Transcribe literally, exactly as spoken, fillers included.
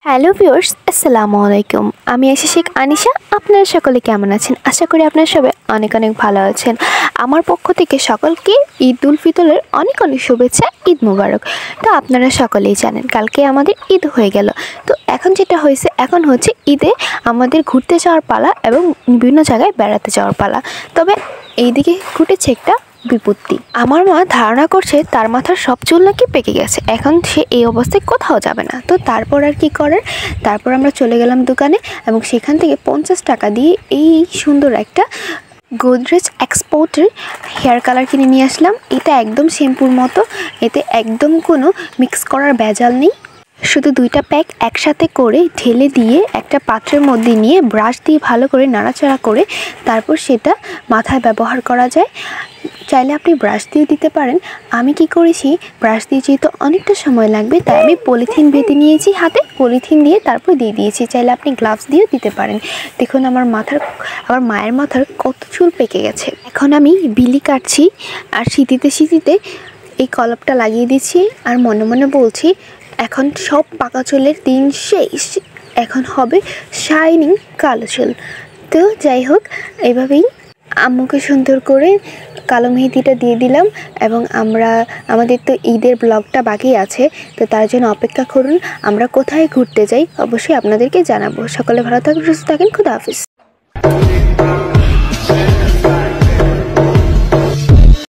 Hello viewers, আসসালামু আলাইকুম। আমি আছি শেখ আনিশা। আপনারা সকলে কেমন আছেন? আশা করি আপনারা সবাই অনেক অনেক ভালো আছেন। আমার পক্ষ থেকে সকলকে ঈদ উল ফিতরের অনেক অনেক শুভেচ্ছা, ঈদ মুবারক। তো আপনারা সকলেই জানেন কালকে আমাদের ঈদ হয়ে গেল। তো এখন যেটা হয়েছে, এখন হচ্ছে ঈদে আমাদের ঘুরতে যাওয়ার পালা এবং বিভিন্ন জায়গায় বেড়াতে যাওয়ার পালা। তবে এইদিকে ঘটেছে একটা বিপত্তি। আমার মা ধারণা করছে তার মাথার সব চুল নাকি পেকে গেছে, এখন সে এই অবস্থায় কোথাও যাবে না। তো তারপর আর কি করার, তারপর আমরা চলে গেলাম দোকানে এবং সেখান থেকে পঞ্চাশ টাকা দিয়ে এই সুন্দর একটা গোদরেজ এক্সপোর্টের হেয়ার কালার কিনে নিয়ে আসলাম। এটা একদম শ্যাম্পুর মতো, এতে একদম কোনো মিক্স করার ভেজাল নেই। শুধু দুইটা প্যাক একসাথে করে ঢেলে দিয়ে একটা পাত্রের মধ্যে নিয়ে ব্রাশ দিয়ে ভালো করে নাড়াচাড়া করে তারপর সেটা মাথায় ব্যবহার করা যায়। চাইলে আপনি ব্রাশ দিয়ে দিতে পারেন। আমি কি করেছি, ব্রাশ দিয়ে যেহেতু অনেকটা সময় লাগবে তাই আমি পলিথিন বেঁধে নিয়েছি হাতে, পলিথিন দিয়ে তারপর দিয়ে দিয়েছি। চাইলে আপনি গ্লাভস দিয়েও দিতে পারেন। দেখুন আমার মাথার, আমার মায়ের মাথার কত চুল পেকে গেছে। এখন আমি বিলি কাটছি আর শীতিতে শীতিতে এই কলপটা লাগিয়ে দিচ্ছি আর মনে মনে বলছি এখন সব পাকা চুলের দিন শেষ, এখন হবে শাইনিং কালো চুল। তো যাই হোক, এইভাবেই আম্মুকে সুন্দর করে কালো মেহেদিটা দিয়ে দিলাম এবং আমরা আমাদের তো ঈদের ব্লগটা বাকি আছে, তো তার জন্য অপেক্ষা করুন। আমরা কোথায় ঘুরতে যাই অবশ্যই আপনাদেরকে জানাবো। সকলে ভালো থাকুন, সুস্থ থাকেন, খুদা হাফিজ।